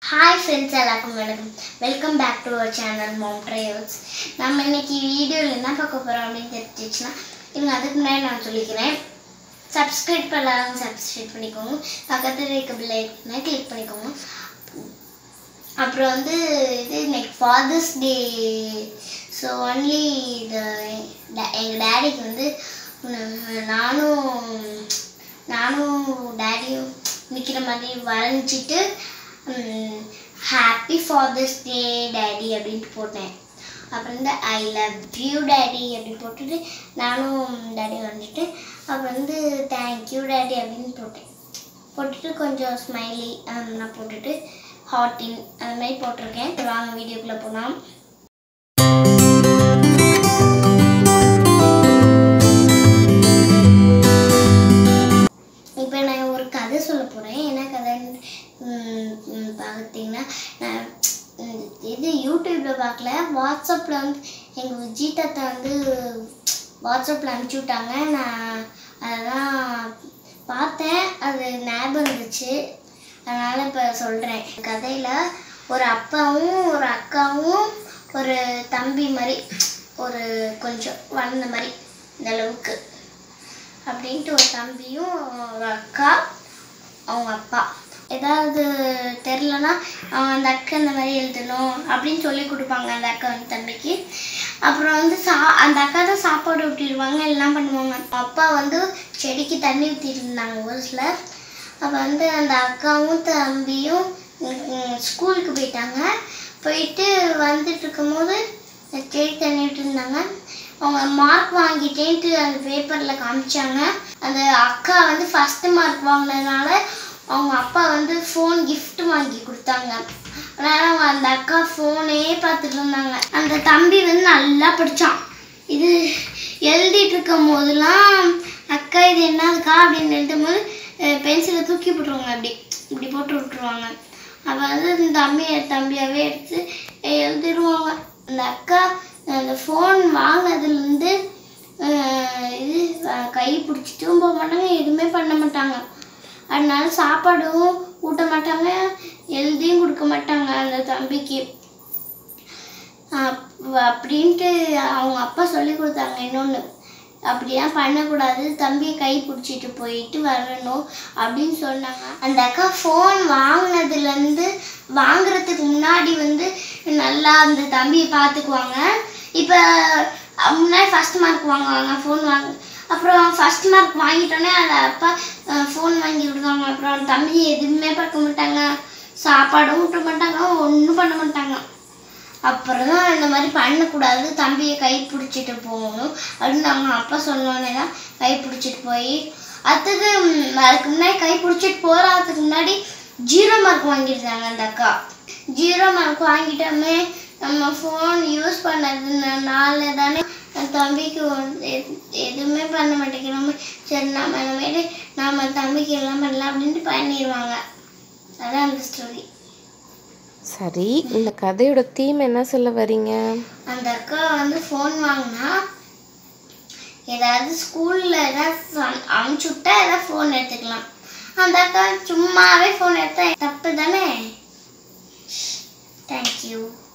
Hi friends, welcome back to our channel Mom Travels. நம்ம இன்னைக்கு வீடியோல என்ன பார்க்க போறோம் அப்படினு தெரிஞ்சிச்சுனா இங்க அதுக்கு முன்னாடி நான் சொல்லிக்கிறேன். Subscribe பண்ணாதவங்க subscribe பண்ணிக்கோங்க. பக்கத்துல இருக்க bell ஐகானை கிளிக் பண்ணிக்கோங்க. அப்புறம் வந்து இது next Father's Day. So only எங்க டாடிக்கு வந்து நானும் டாடியும் நிக்கிற மாதிரி வரைஞ்சிட்டு Happy Father's Day Daddy அப்படினு போட்டேன். அப்புறம் வந்து I love you Daddy அப்படி போட்டுட்டு நானும் டாடி வந்துட்டு அப்புறம் வந்து thank you Daddy அப்படினு போட்டுட்டு கொஞ்சம் ஸ்மைலி நான் போட்டுட்டு ஹார்ட் இன் அந்த மாதிரி போட்டிருக்கேன். வாங்க வீடியோக்குள்ள போலாம். இப்போ நான் ஒரு கதை சொல்ல போறேன். என்ன கதைன்னு பார்த்தீங்கன்னா இது யூடியூப்ல பார்க்கல, வாட்ஸ்அப்பில் வந்து எங்கள் விஜய் தாத்தா வந்து வாட்ஸ்அப்பில் அனுப்பிச்சி விட்டாங்க. நான் அதெல்லாம் பார்த்தேன், அது ஞாபகம் இருந்துச்சு, அதனால் இப்போ சொல்கிறேன். கதையில் ஒரு அப்பாவும் ஒரு அக்காவும் ஒரு தம்பி மாதிரி ஒரு கொஞ்சம் வளர்ந்த மாதிரி இந்த அளவுக்கு அப்படின்ட்டு ஒரு தம்பியும் ஒரு அக்கா அவங்க அப்பா ஏதாவது தெரிலனா அந்த அக்கா இந்த மாதிரி எழுதணும் அப்படின்னு சொல்லி கொடுப்பாங்க அந்த அக்கா வந்து தம்பிக்கு. அப்புறம் வந்து அந்த அக்கா தான் சாப்பாடு ஊட்டிடுவாங்க, எல்லாம் பண்ணுவாங்க. அப்பா வந்து செடிக்கு தண்ணி ஊற்றிட்டு இருந்தாங்க ஒரு சிலர். அப்போ வந்து அந்த அக்காவும் தம்பியும் ஸ்கூலுக்கு போயிட்டு வந்துட்டு இருக்கும்போது செடி தண்ணி விட்டுருந்தாங்க. அவங்க மார்க் வாங்கிட்டேன்ட்டு அந்த பேப்பரில் காமிச்சாங்க. அந்த அக்கா வந்து ஃபஸ்ட்டு மார்க் வாங்கினதுனால அவங்க அப்பா வந்து ஃபோன் கிஃப்ட் வாங்கி கொடுத்தாங்க. அதனால் அந்த அக்கா ஃபோனே பார்த்துட்டு இருந்தாங்க. அந்த தம்பி வந்து நல்லா படித்தான். இது எழுதிட்டு இருக்கும் போதெல்லாம் அக்கா இது என்னதுக்கா அப்படின்னு எழுதும் போது பென்சிலை தூக்கி போட்டுருவாங்க, இப்படி போட்டு விட்டுருவாங்க. அப்போ வந்து இந்த தம்பியாகவே எடுத்து எழுதிடுவாங்க. அந்த அக்கா அந்த ஃபோன் வாங்கினதுலேருந்து இது கை பிடிச்சிட்டும் போக மாட்டாங்க, எதுவுமே பண்ண மாட்டாங்க. அதனால சாப்பாடும் ஊட்ட மாட்டாங்க, எழுதியும் கொடுக்க மாட்டாங்க அந்த தம்பிக்கு. அப்படின்ட்டு அவங்க அப்பா சொல்லி கொடுத்தாங்க இன்னொன்று, அப்படிலாம் பண்ணக்கூடாது, தம்பியை கை பிடிச்சிட்டு போயிட்டு வரணும் அப்படின்னு சொன்னாங்க. அந்த அக்கா ஃபோன் வாங்கினதுலேருந்து வாங்குறதுக்கு முன்னாடி வந்து நல்லா அந்த தம்பியை பார்த்துக்குவாங்க. இப்போ முன்னாடி ஃபஸ்ட் மார்க் வாங்குவாங்க ஃபோன் அப்புறம் ஃபஸ்ட் மார்க் வாங்கிட்டோன்னே அந்த அப்பா ஃபோன் வாங்கி கொடுத்தாங்க. அப்புறம் தம்பி எதுவுமே பார்க்க மாட்டாங்க, சாப்பாடும் ஊட்ட மாட்டாங்க, ஒன்றும் பண்ண மாட்டாங்க. அப்புறம் தான் இந்த மாதிரி பண்ணக்கூடாது, தம்பியை கை பிடிச்சிட்டு போகணும் அப்படின்னு அவங்க அப்பா சொன்னோன்னே தான் கை பிடிச்சிட்டு போய் அதுக்கு முன்னாடி கை பிடிச்சிட்டு போகிறதுக்கு முன்னாடி 0 மார்க் வாங்கியிருந்தாங்க அந்த அக்கா. 0 மார்க் வாங்கிட்டோமே, நம்ம ஃபோன் யூஸ் பண்ணதுனால தானே தம்பிக்கு எதுவுமே பண்ண மாட்டேங்கிறோம், சரி நம்ம தம்பிக்கு எல்லாம் பண்ணலாம் அப்படின்ட்டு பண்ணிடுவாங்க. அதான் அந்த ஸ்டோரி. சரி, இந்த கதையோட தீம் என்ன சொல்ல வரீங்க? அந்த அக்கா வந்து ஃபோன் வாங்கினா ஏதாவது ஸ்கூலில் ஏதாவது அனுப்பிச்சு விட்டா ஏதாவது ஃபோன் எடுத்துக்கலாம். அந்த அக்கா சும்மாவே ஃபோன் எடுத்தா தப்பு தானே. தேங்க்யூ.